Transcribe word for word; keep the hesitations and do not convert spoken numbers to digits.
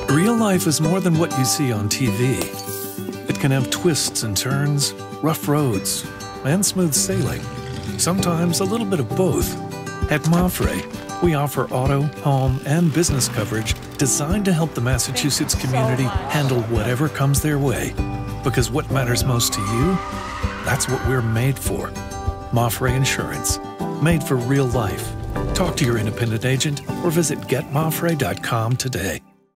Real life is more than what you see on T V. It can have twists and turns, rough roads, and smooth sailing. Sometimes a little bit of both. At MAPFRE, we offer auto, home, and business coverage designed to help the Massachusetts community handle whatever comes their way. Because what matters most to you, that's what we're made for. MAPFRE Insurance, made for real life. Talk to your independent agent or visit get mapfre dot com today.